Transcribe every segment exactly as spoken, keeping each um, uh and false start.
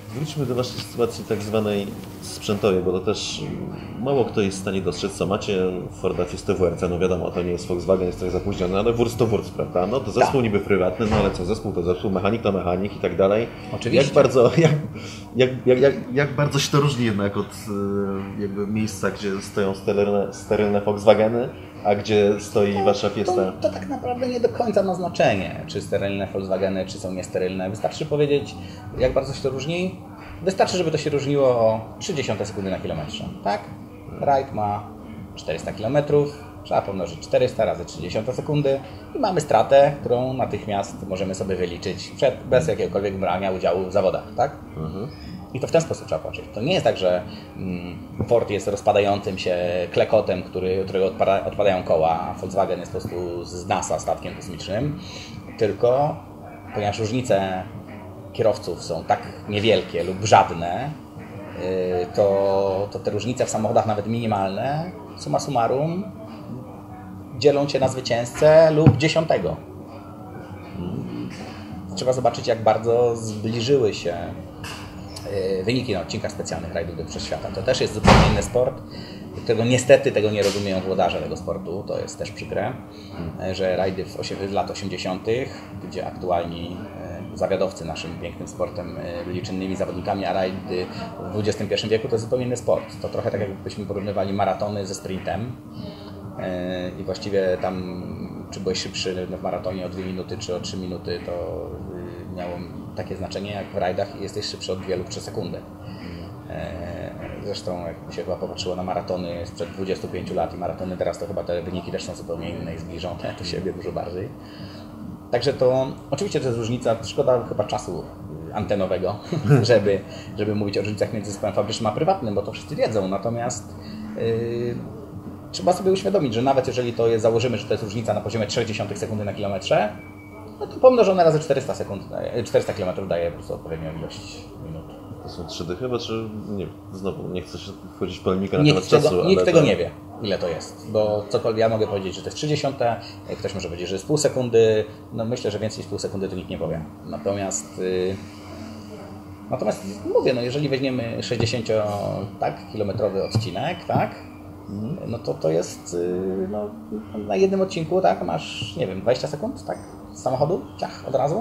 Wróćmy do Waszej sytuacji tak zwanej sprzętowej, bo to też mało kto jest w stanie dostrzec, co macie Forda Fiesta W R C, no wiadomo, to nie jest Volkswagen, jest trochę zapóźniony, ale wóz to wóz, prawda? No to zespół tak. Niby prywatny, no ale co, zespół to zespół, mechanik to mechanik i tak dalej. Oczywiście. Jak bardzo, jak, jak, jak, jak, jak bardzo się to różni jednak od jakby miejsca, gdzie stoją sterylne, sterylne Volkswageny, a gdzie stoi to, Wasza Fiesta? To, to tak naprawdę nie do końca ma znaczenie, czy sterylne Volkswageny, czy są niesterylne. Wystarczy powiedzieć, jak bardzo się to różni. Wystarczy, żeby to się różniło o trzydzieści sekundy na kilometrze. Tak? Rajd ma czterysta kilometrów, trzeba pomnożyć czterysta razy trzydzieści sekundy i mamy stratę, którą natychmiast możemy sobie wyliczyć przed, bez jakiegokolwiek brania udziału w zawodach. Tak? Mhm. I to w ten sposób trzeba patrzeć. To nie jest tak, że Ford jest rozpadającym się klekotem, który, którego odpada, odpadają koła, a Volkswagen jest po prostu z NASA statkiem kosmicznym, tylko ponieważ różnice kierowców są tak niewielkie lub żadne, to, to te różnice w samochodach, nawet minimalne, summa summarum, dzielą Cię na zwycięzcę lub dziesiątego. Trzeba zobaczyć, jak bardzo zbliżyły się wyniki na odcinkach specjalnych rajdów do Wszechświata. To też jest zupełnie inny sport, którego niestety tego nie rozumieją włodarze tego sportu. To jest też przykre, że rajdy w, w lat osiemdziesiątych, gdzie aktualni zawiadowcy naszym pięknym sportem byli czynnymi zawodnikami, a rajdy w dwudziestym pierwszym wieku to jest zupełnie inny sport. To trochę tak, jakbyśmy porównywali maratony ze sprintem i właściwie tam, czy byłeś szybszy w maratonie o dwie minuty, czy o trzy minuty, to miało takie znaczenie jak w rajdach i jesteś szybszy od dwie lub trzy sekundy. Zresztą jak się chyba popatrzyło na maratony sprzed dwudziestu pięciu lat i maratony teraz, to chyba te wyniki też są zupełnie inne i zbliżone do siebie dużo bardziej. Także to oczywiście to jest różnica, szkoda chyba czasu antenowego, żeby, żeby mówić o różnicach między zespołem fabrycznym a prywatnym, bo to wszyscy wiedzą, natomiast yy, trzeba sobie uświadomić, że nawet jeżeli to jest, założymy, że to jest różnica na poziomie trzydzieści sekundy na kilometrze, no to pomnożone razy czterysta sekund, czterysta kilometrów daje po prostu odpowiednią ilość minut. To są trzy dychy, bo czy nie, znowu nie chcę się wchodzić w polemikę na nikt temat tego, czasu. Nikt ale tego to... nie wie, ile to jest, bo cokolwiek ja mogę powiedzieć, że to jest trzydzieści, ktoś może powiedzieć, że jest pół sekundy, no myślę, że więcej niż pół sekundy to nikt nie powie. Natomiast, yy, natomiast mówię, no jeżeli weźmiemy sześćdziesięciokilometrowy odcinek, tak, no to to jest yy, no, na jednym odcinku, tak, masz, nie wiem, dwadzieścia sekund, tak, z samochodu, ciach, od razu.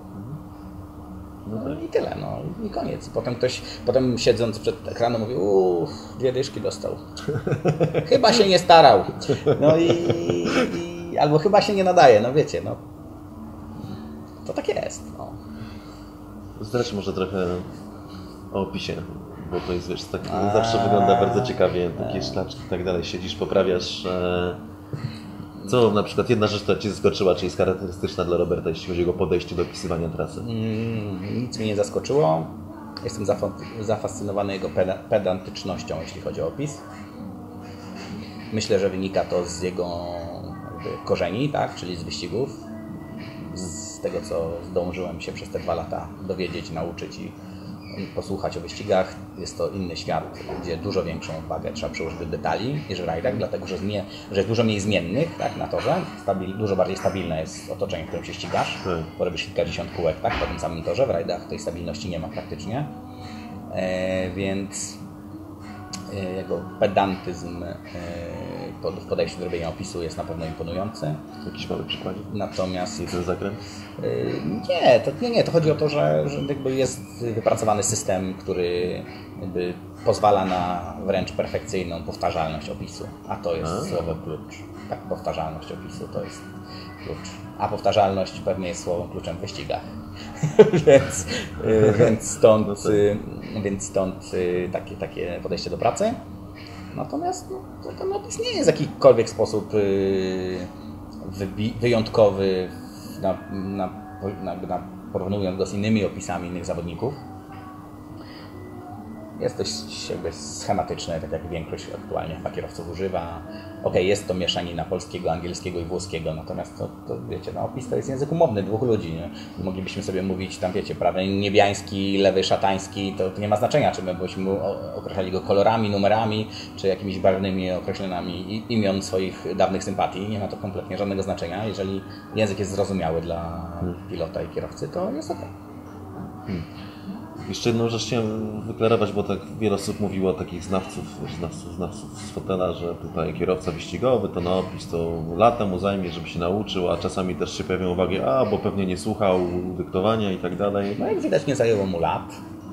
No i tyle, no i koniec. Potem ktoś, potem siedząc przed ekranem mówi, uuu, dwie dyszki dostał. Chyba się nie starał. No i, i albo chyba się nie nadaje, no wiecie, no. To tak jest. No. Zdradź może trochę o opisie, bo to jest, wiesz, tak, A... zawsze wygląda bardzo ciekawie, takie szlaczki i tak dalej, siedzisz, poprawiasz. E... Co na przykład jedna rzecz, która Cię zaskoczyła, czy jest charakterystyczna dla Roberta, jeśli chodzi o jego podejście do opisywania trasy? Mm, nic mnie nie zaskoczyło. Jestem zafascynowany jego pedantycznością, jeśli chodzi o opis. Myślę, że wynika to z jego jakby korzeni, tak? Czyli z wyścigów. Z tego, co zdążyłem się przez te dwa lata dowiedzieć, nauczyć i posłuchać o wyścigach. Jest to inny świat, gdzie dużo większą wagę trzeba przyłożyć do detali niż w rajdach, dlatego że, nie, że jest dużo mniej zmiennych, tak, na torze. Stabil, dużo bardziej stabilne jest otoczenie, w którym się ścigasz. Bo robisz kilkadziesiąt kółek, tak, po tym samym torze. W rajdach tej stabilności nie ma praktycznie. E, więc e, jego pedantyzm e, w podejściu do robienia opisu jest na pewno imponujący. Jakiś mały przykład? Natomiast... I ten zakręt? Nie, to, nie, nie, to chodzi o to, że, że jakby jest wypracowany system, który jakby pozwala na wręcz perfekcyjną powtarzalność opisu. A to jest a. słowo klucz. Tak, powtarzalność opisu to jest klucz. A powtarzalność pewnie jest słowem kluczem w wyścigach. więc, więc stąd, no więc stąd takie, takie podejście do pracy. Natomiast no, ten opis nie jest w jakikolwiek sposób wyjątkowy na, na, na, na porównując go z innymi opisami innych zawodników. Jest dość jakby schematyczne, tak jak większość aktualnie chyba kierowców używa. Ok, jest to mieszanina polskiego, angielskiego i włoskiego, natomiast to, to wiecie, no, opis to jest język umowny dwóch ludzi. Nie? Moglibyśmy sobie mówić tam, wiecie, prawy niebiański, lewy szatański, to, to nie ma znaczenia, czy my byśmy określali go kolorami, numerami, czy jakimiś barwnymi określeniami imion swoich dawnych sympatii. Nie ma to kompletnie żadnego znaczenia. Jeżeli język jest zrozumiały dla pilota i kierowcy, to jest ok. Hmm. Jeszcze jedną rzecz chciałem wyklarować, bo tak wiele osób mówiło o takich znawców, znawców, znawców z fotela, że tutaj kierowca wyścigowy to na opis to lata mu zajmie, żeby się nauczył, a czasami też się pojawią uwagi, a bo pewnie nie słuchał dyktowania i tak dalej. No jak widać nie zajęło mu lat.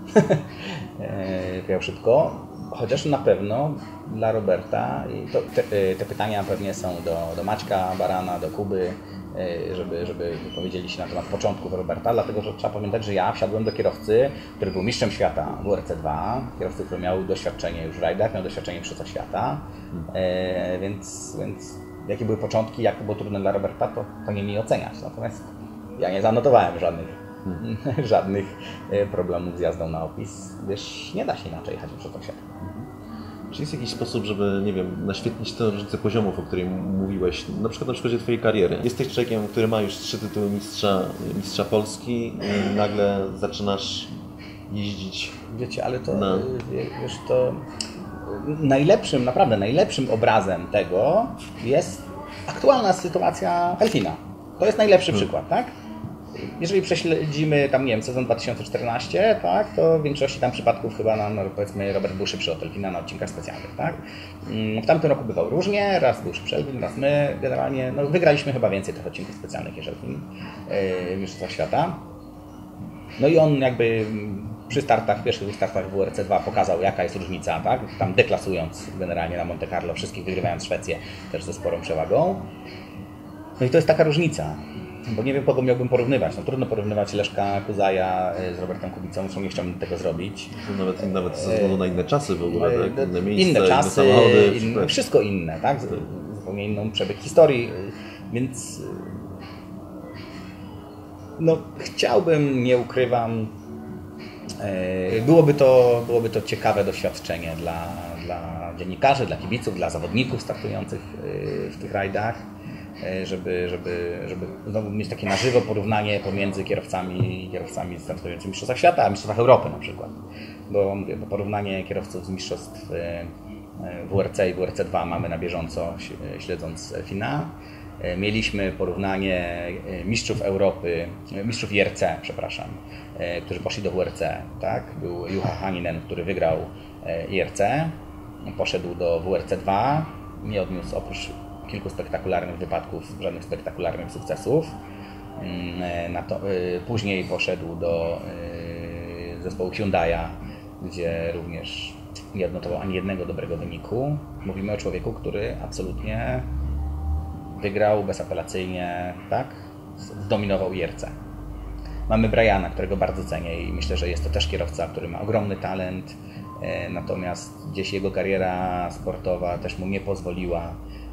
Miał szybko, chociaż na pewno dla Roberta, i to, te, te pytania pewnie są do, do Maćka Barana, do Kuby, żeby, żeby powiedzieli się na temat początków Roberta, dlatego że trzeba pamiętać, że ja wsiadłem do kierowcy, który był mistrzem świata w W R C dwa, kierowcy, który miał doświadczenie już w rajdach, miał doświadczenie w Mistrzostwach Świata, e, więc, więc jakie były początki, jak to było trudne dla Roberta, to, to nie mi oceniać, natomiast ja nie zanotowałem żadnych, hmm. żadnych problemów z jazdą na opis, gdyż nie da się inaczej jechać w Mistrzostwach Świata. Czy jest jakiś sposób, żeby, nie wiem, naświetlić tę różnicę poziomów, o której mówiłeś, na przykład na przykładzie Twojej kariery? Jesteś człowiekiem, który ma już trzy tytuły mistrza, mistrza Polski i nagle zaczynasz jeździć. Wiecie, ale to, na... wiesz, to najlepszym, naprawdę najlepszym obrazem tego jest aktualna sytuacja Elfina. To jest najlepszy hmm. przykład, tak? Jeżeli prześledzimy tam, nie wiem, sezon dwa tysiące czternasty, tak, to w większości tam przypadków chyba nam, no, powiedzmy, Robert był szybszy od Elfina na odcinkach specjalnych, tak? W tamtym roku bywało różnie, raz był szybszy Elfin, raz my, generalnie, no, wygraliśmy chyba więcej tych odcinków specjalnych niż Elfin w Mistrzostwach Świata. No i on jakby przy startach, pierwszych startach w W R C dwa pokazał, jaka jest różnica, tak? Tam deklasując generalnie na Monte Carlo, wszystkich wygrywając Szwecję też ze sporą przewagą. No i to jest taka różnica. Bo nie wiem, kogo miałbym porównywać. No, trudno porównywać Leszka Kuzaja z Robertem Kubicą, zresztą nie chciałbym tego zrobić. Nawet, nawet ze względu na inne czasy w ogóle, tak? Inne miejsca, inne czasy, inne samochody. Inne, wszystko inne, tak? Zupełnie inną przebieg historii, więc no, chciałbym, nie ukrywam, byłoby to, byłoby to ciekawe doświadczenie dla, dla dziennikarzy, dla kibiców, dla zawodników startujących w tych rajdach. Żeby, żeby, żeby znowu mieć takie na żywo porównanie pomiędzy kierowcami kierowcami startującymi w Mistrzostwach Świata, a Mistrzostwach Europy na przykład. Bo, mówię, bo porównanie kierowców z mistrzostw W R C i W R C dwa mamy na bieżąco, śledząc Elfina. Mieliśmy porównanie mistrzów Europy, mistrzów I R C, przepraszam, którzy poszli do W R C. Tak? Był Juha Haninen, który wygrał I R C, poszedł do W R C dwa, nie odniósł oprócz kilku spektakularnych wypadków, żadnych spektakularnych sukcesów. Na to, później poszedł do zespołu Hyundai'a, gdzie również nie odnotował ani jednego dobrego wyniku. Mówimy o człowieku, który absolutnie wygrał bezapelacyjnie, tak? Zdominował I R C. Mamy Briana, którego bardzo cenię i myślę, że jest to też kierowca, który ma ogromny talent, natomiast gdzieś jego kariera sportowa też mu nie pozwoliła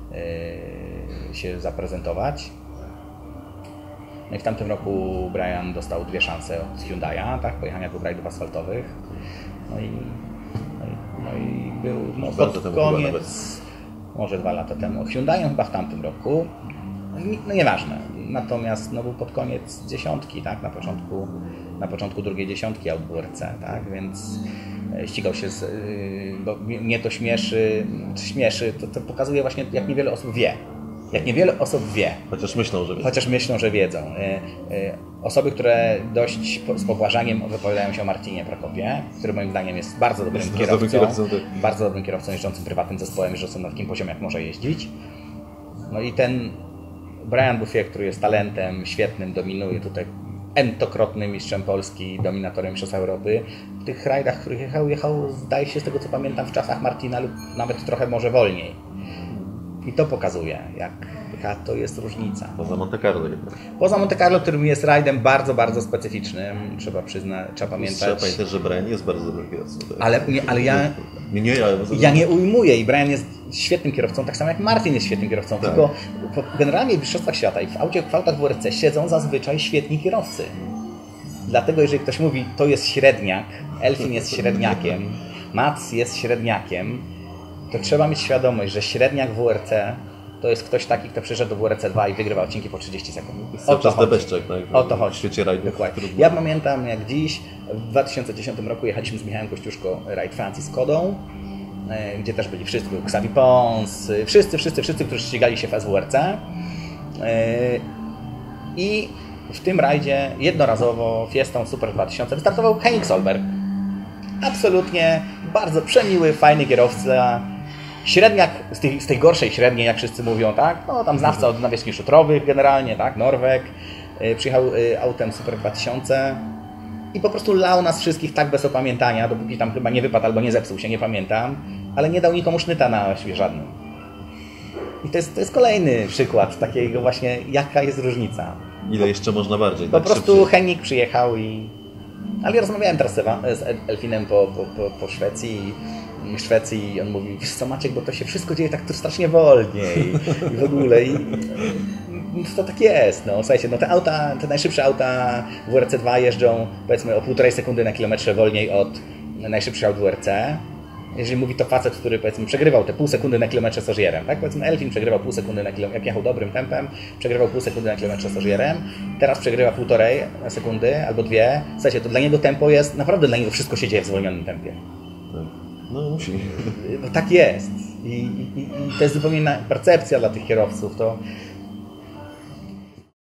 się zaprezentować. No i w tamtym roku Brian dostał dwie szanse od Hyundai'a, tak, pojechania do rajdów asfaltowych. No i, no i, no i był no, pod koniec, może dwa lata temu, Hyundai'em chyba w tamtym roku. No nieważne. Natomiast no, był pod koniec dziesiątki, tak, na początku, na początku drugiej dziesiątki aut W R C, tak, więc ścigał się z, bo mnie to śmieszy, śmieszy to, to pokazuje właśnie, jak niewiele osób wie. Jak niewiele osób wie. Chociaż myślą, że wiedzą. Chociaż myślą, że wiedzą. Osoby, które dość z pobłażaniem wypowiadają się o Martinie Prokopie, który moim zdaniem jest bardzo dobrym jest kierowcą, dobrym kierowcą tak. bardzo dobrym kierowcą jeżdżącym prywatnym zespołem, jeżdżącym na takim poziomie, jak może jeździć. No i ten Brian Bouffier, który jest talentem świetnym, dominuje tutaj entokrotnym mistrzem Polski, dominatorem Mistrzostw Europy. W tych rajdach, w których jechał, jechał, zdaje się z tego co pamiętam, w czasach Martina lub nawet trochę może wolniej. I to pokazuje, jak, jaka to jest różnica. Poza Monte Carlo jednak. Poza Monte Carlo, którym jest rajdem bardzo, bardzo specyficznym, trzeba przyznać, trzeba pamiętać. Trzeba pamiętać, że Brian jest bardzo dobrym kierowcą. Ale, nie, ale ja, nie, nie, ja, ja nie ujmuję i Brian jest świetnym kierowcą, tak samo jak Martin jest świetnym kierowcą, tak. Tylko generalnie w Mistrzostwach Świata i w, aucie, w autach W R C siedzą zazwyczaj świetni kierowcy. Dlatego jeżeli ktoś mówi, to jest średniak, Elfin jest średniakiem, Mats jest średniakiem, to trzeba mieć świadomość, że średniak W R C to jest ktoś taki, kto przyszedł do W R C dwa i wygrywa odcinki po trzydzieści sekund. O to chodzi. Debeszczek, tak? O to chodzi. W świecie rajdów. Ja pamiętam, jak dziś, w dwa tysiące dziesiątym roku jechaliśmy z Michałem Kościuszko rajd Francji z Kodą, gdzie też byli wszyscy, był Xavi Pons, wszyscy, wszyscy, wszyscy, którzy ścigali się w S W R C. I w tym rajdzie jednorazowo Fiestą Super dwa tysiące wystartował Henning Solberg. absolutnie bardzo przemiły, fajny kierowca. Średniak z tej, z tej gorszej średniej, jak wszyscy mówią, tak? No tam znawca od nawierzchni szutrowych generalnie, tak? Norweg. Yy, przyjechał yy, autem Super dwa tysiące i po prostu lał nas wszystkich tak bez opamiętania, dopóki tam chyba nie wypadł albo nie zepsuł się, nie pamiętam, ale nie dał nikomu sznyta na oświe żadnym. I to jest, to jest kolejny przykład takiego właśnie, jaka jest różnica. Ile jeszcze można bardziej? Po tak prostu szybciej. Henning przyjechał i... Ale ja rozmawiałem teraz z Elfinem po, po, po, po Szwecji i w Szwecji i on mówi, wiesz co Maciek, bo to się wszystko dzieje tak strasznie wolniej i w ogóle i to tak jest, no słuchajcie, no te auta, te najszybsze auta W R C dwa jeżdżą powiedzmy o półtorej sekundy na kilometrze wolniej od najszybszych aut W R C. Jeżeli mówi to facet, który powiedzmy przegrywał te pół sekundy na kilometrze z Ożierem, tak? Powiedzmy Elfin przegrywał pół sekundy na kilometrze, jak jechał dobrym tempem, przegrywał pół sekundy na kilometrze z Ożierem, teraz przegrywa półtorej sekundy albo dwie. Słuchajcie, to dla niego tempo jest, naprawdę dla niego wszystko się dzieje w zwolnionym tempie. Tak. No musi. No tak jest. I, i, i to jest zupełnie inna percepcja dla tych kierowców. To